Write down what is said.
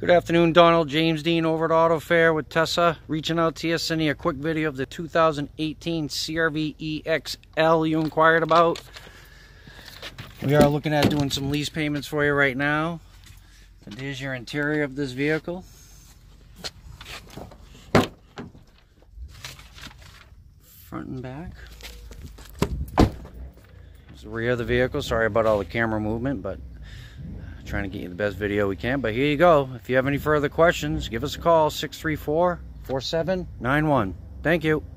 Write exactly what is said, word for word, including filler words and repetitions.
Good afternoon, Donald. James Dean over at Auto Fair with Tessa. Reaching out to you, sending you a quick video of the two thousand eighteen C R V E X L you inquired about. We are looking at doing some lease payments for you right now. And here's your interior of this vehicle. Front and back. Here's the rear of the vehicle. Sorry about all the camera movement, but trying to get you the best video we can. But here you go. If you have any further questions, give us a call, six three four, four seven nine one. Thank you.